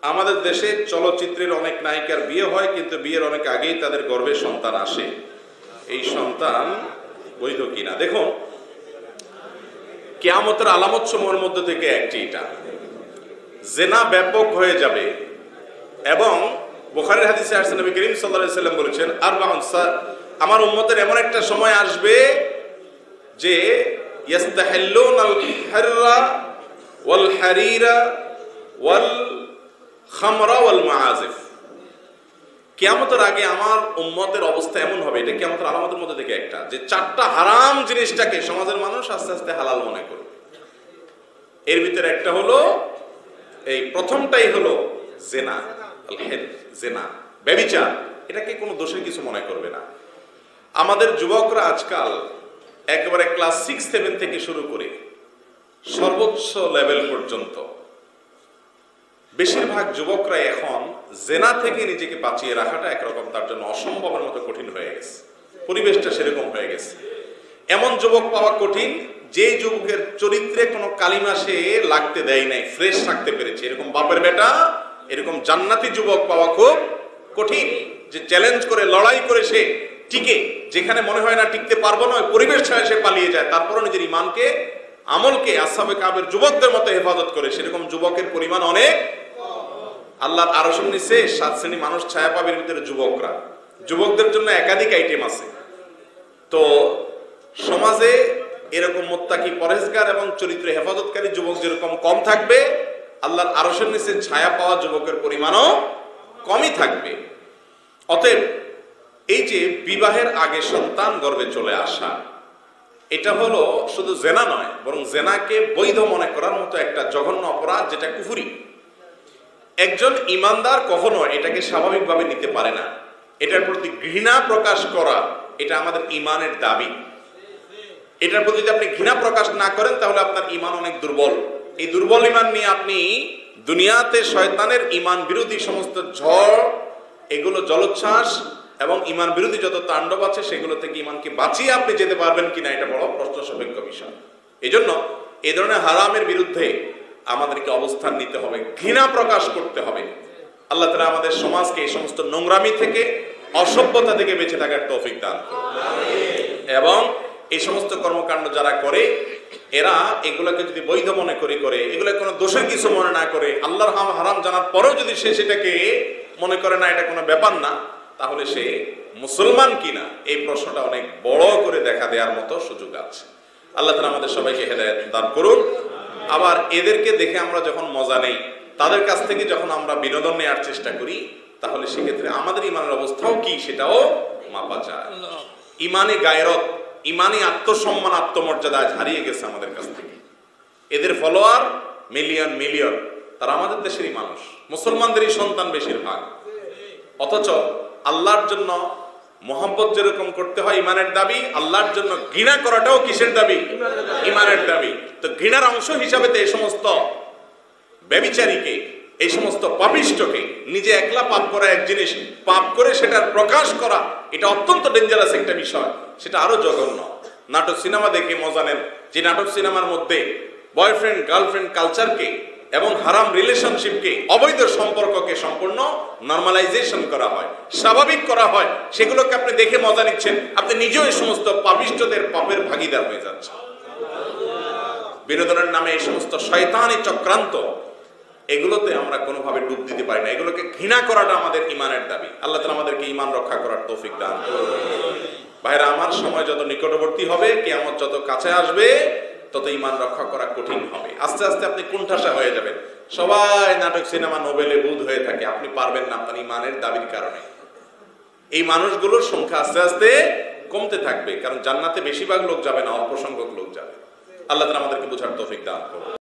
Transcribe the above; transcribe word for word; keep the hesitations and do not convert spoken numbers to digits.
আমাদের দেশে চলচ্চিত্রের অনেক নায়িকার বিয়ে হয়, কিন্তু বিয়ের অনেক আগেই তাদের গর্ভে সন্তান আসে। এই সন্তান বৈধ কিনা? দেখুন, কিয়ামতের আলামত সমূহের মধ্যে থেকে একটি এটা, জেনা ব্যাপক হয়ে যাবে। এবং বুখারীর হাদিসে আসছে, নবী করিম সাল্লাল্লাহু আলাইহি ওয়াসাল্লাম বলেছেন, আরবাউন, আমার উম্মতের এমন একটা সময় আসবে যে ইয়াস্তাহিল্লুনাল হাররা ওয়াল হারিরা ওয়াল খামরা ওয়াল মাআজিফ। কিয়ামতের আগে আমার উম্মতের অবস্থা এমন হবে, এটা কিয়ামতের আলামতের মধ্যে থেকে একটা, যে চারটা হারাম জিনিসটাকে সমাজের মানুষ আস্তে আস্তে হালাল মনে করবে। এর ভিতরে একটা হলো, এই প্রথমটাই হলো জেনা, আল হিল, জেনা, ব্যভিচার। এটাকে কোনো দোষের কিছু মনে করবে না। আমাদের যুবকরা আজকাল একেবারে ক্লাস সিক্স সেভেন থেকে শুরু করে সর্বোচ্চ লেভেল পর্যন্ত বেশিরভাগ যুবকরা এখন জেনা থেকে নিজেকে বাঁচিয়ে রাখাটা একরকম তার জন্য অসম্ভবের মতো কঠিন হয়ে গেছে। পরিবেশটা সেরকম হয়ে গেছে। এমন যুবক পাওয়া কঠিন যে যুবকের চরিত্রে কোনো কালিমা সে লাগতে দেয় নাই, ফ্রেশ থাকতে পেরেছে। এরকম বাপের বেটা, এরকম জান্নাতি যুবক পাওয়া খুব কঠিন, যে চ্যালেঞ্জ করে, লড়াই করে সে টিকে, যেখানে মনে হয় না টিকতে পারবো না, ওই পরিবেশ ছাড়া সে পালিয়ে যায়, তারপরও নিজের ইমানকে, আমলকে আসহাবে কাবের যুবকদের মতো হেফাজত করে। সেরকম যুবকের পরিমাণ অনেক। আল্লাহর আরশের নিচে সাত শ্রেণী মানুষ ছায়া পাবে, এর ভিতরে যুবকরা। যুবকদের জন্য একাধিক আইটেম আছে। তো সমাজে এরকম মুত্তাকি, পরহেজগার এবং চরিত্র হেফাজতকারী যুবক যেরকম কম থাকবে, আল্লাহর আরশের নিচে ছায়া পাওয়া যুবকের পরিমাণও কমই থাকবে। অতএব এই যে বিবাহের আগে সন্তান গর্ভে চলে আসা, এটা হলো শুধু জেনা নয়, বরং জেনাকে বৈধ মনে করার মতো একটা জঘন্য অপরাধ, যেটা কুফরি। একজন ইমানদার কখনো এটাকে স্বাভাবিকভাবে নিতে পারে না। এটার প্রতি ঘৃণা প্রকাশ করা, এটা আমাদের ইমানের দাবি। এটার প্রতি যদি আপনি ঘৃণা প্রকাশ না করেন, তাহলে আপনার ইমান অনেক দুর্বল। এই দুর্বল ইমান নিয়ে আপনি দুনিয়াতে শয়তানের ইমান বিরোধী সমস্ত ঝড়, এগুলো জলোচ্ছ্বাস এবং ইমান বিরোধী যত তাণ্ডব আছে, সেগুলো থেকে ইমানকে বাঁচিয়ে আপনি যেতে পারবেন কিনা, এটা বড় প্রশ্ন সাপেক্ষ বিষয়। এই জন্য এই ধরনের হারামের বিরুদ্ধে আমাদেরকে অবস্থান নিতে হবে, ঘৃণা প্রকাশ করতে হবে। আল্লাহ তাআলা আমাদের সমাজকে এই সমস্ত নোংরামি থেকে, অসভ্যতা থেকে বেঁচে থাকার তৌফিক দান করুন। এবং এই সমস্ত কর্মকাণ্ড যারা করে, এরা এগুলোকে যদি বৈধ মনে করে করে, এগুলো কোনো দোষের কিছু মনে না করে, আল্লাহর হারাম জানার পরেও যদি সে সেটাকে মনে করে না এটা কোনো ব্যাপার না, তাহলে সে মুসলমান কিনা, এই প্রশ্নটা অনেক বড় করে দেখা দেওয়ার মতো সুযোগ আছে। আল্লাহ তাআলা আমাদের সবাইকে হেদায়েত দান করুন। আবার এদেরকে দেখে আমরা যখন মজা নেই, তাদের কাছ থেকে যখন আমরা বিনোদন নেওয়ার চেষ্টা করি, তাহলে সেক্ষেত্রে আমাদের ইমানের অবস্থাও কি, সেটাও মাপা যায়। ইমানে গায়রত, ইমানি আত্মসম্মান, আত্মমর্যাদা হারিয়ে গেছে আমাদের কাছ থেকে। এদের ফলোয়ার মিলিয়ন মিলিয়ন, তারা আমাদের দেশেরই মানুষ, মুসলমানদেরই সন্তান বেশিরভাগ। অথচ আল্লাহর জন্য মোহাম্মত যেরকম করতে হয় ইমানের দাবি, আল্লাহর জন্য ঘৃণা করাটাও কিসের দাবি? ইমানের দাবি। তো ঘৃণার অংশ হিসাবে তো এই সমস্ত ব্যভিচারীকে, এই সমস্ত পাপিষ্ঠকে, নিজে একলা পাপ করা এক জিনিস, পাপ করে সেটার প্রকাশ করা, এটা অত্যন্ত ডেঞ্জারাস একটা বিষয়। সেটা আরো জঘন্য। নাটক সিনেমা দেখে মজা নেন, যে নাটক সিনেমার মধ্যে বয়ফ্রেন্ড গার্লফ্রেন্ড কালচারকে এবং হারাম রিলেশনশিপকে, অবৈধ সম্পর্ককে সম্পূর্ণ নরমালাইজেশন করা হয়, স্বাভাবিক করা হয়, সেগুলোকে আপনি দেখে মজা নিচ্ছেন, আপনি নিজেও এই সমস্ত পাপিষ্ঠদের পাপের ভাগীদার হয়ে যাচ্ছেন। বিনোদনের নামে এই সমস্ত শয়তানি চক্রান্ত, এগুলোতে আমরা কোনোভাবে ডুব দিতে পারি না। এগুলোকে ঘৃণা করাটা আমাদের ইমানের দাবি। আল্লাহ তাআলা আমাদেরকে ইমান রক্ষা করার তৌফিক দান করুন। ভাইরা আমার, সময় যত নিকটবর্তী হবে, কিয়ামত যত কাছে আসবে, তত ইমান রক্ষা করা কঠিন হবে। আস্তে আস্তে আপনি কোণঠাসা হয়ে যাবেন। সবাই নাটক সিনেমা নোবেলে বুঁদ হয়ে থাকে, আপনি পারবেন না আপনার ইমানের দাবির কারণে। এই মানুষগুলোর সংখ্যা আস্তে আস্তে কমতে থাকবে, কারণ জান্নাতে বেশিরভাগ লোক যাবে না, অল্প সংখ্যক লোক যাবে। আল্লাহ তাআলা আমাদেরকে বোঝার তৌফিক দান করুন।